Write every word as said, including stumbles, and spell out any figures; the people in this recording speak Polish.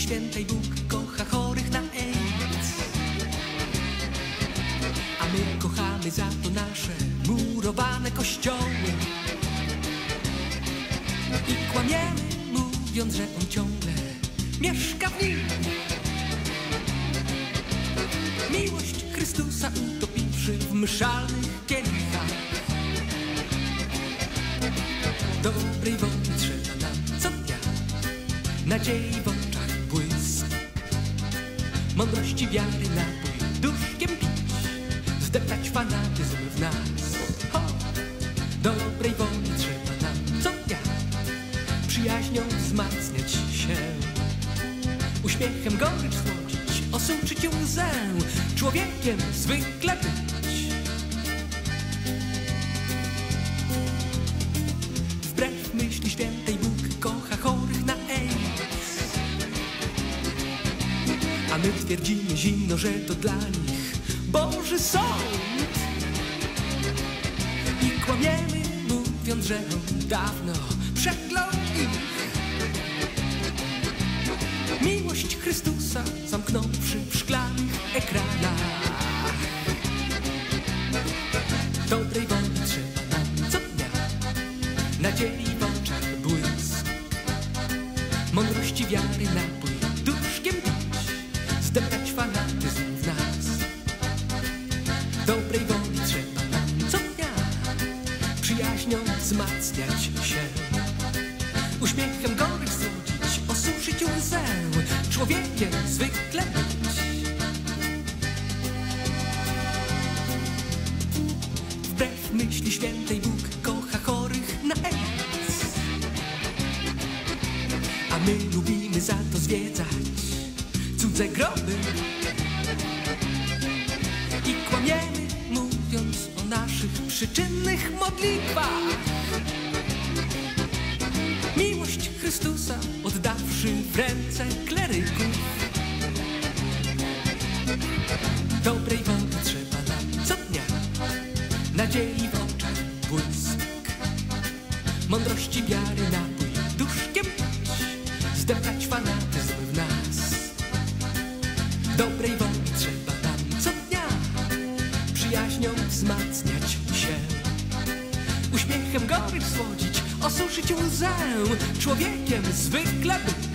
Świętej Bóg kocha chorych na AIDS, a my kochamy za to nasze murowane kościoły i kłamiemy, mówiąc, że On ciągle mieszka w nich. Miłość Chrystusa utopiwszy w mszalnych kielichach, dobrej woli trzeba nam co dnia, nadziei w oczach błysk, mądrości wiary napój duszkiem pić, zdeptać fanatyzm w nas. Ho! Dobrej woli trzeba nam co dnia, przyjaźnią wzmacniać się, uśmiechem gorycz słodzić, osuczyć łzę, człowiekiem zwykle być. Wbrew myśli świętej Bóg kocha chorych na AIDS, a my twierdzimy zimno, że to dla nich Boży sąd i kłamiemy, mówiąc, że On dawno przeklął ich. Miłość Chrystusa zamknąwszy w szklanych ekranach, dobrej woli trzeba nam co dnia, nadziei w oczach błysk, mądrości wiary napój duszkiem pić, zdeptać fanatyzm w nas. Dobrej woli trzeba nam co dnia, przyjaźnią wzmacniać się, uśmiechem gorycz słodzić, osuszyć łzę, człowiekiem zwykle być. Wbrew myśli świętej Bóg kocha chorych na AIDS, a my lubimy za to zwiedzać cudze groby i kłamiemy, mówiąc o naszych przyczynnych modlitwach. Miłość Chrystusa oddawszy w ręce kleryków, dobrej woli trzeba nam co dnia, nadziei w oczach błysk, mądrości wiary napój duszkiem pić, zdeptać fanatyzm w nas. Dobrej woli trzeba nam co dnia, przyjaźnią wzmacniać się, uśmiechem gorycz słodzić, osuszyć łzę, człowiekiem zwykle być.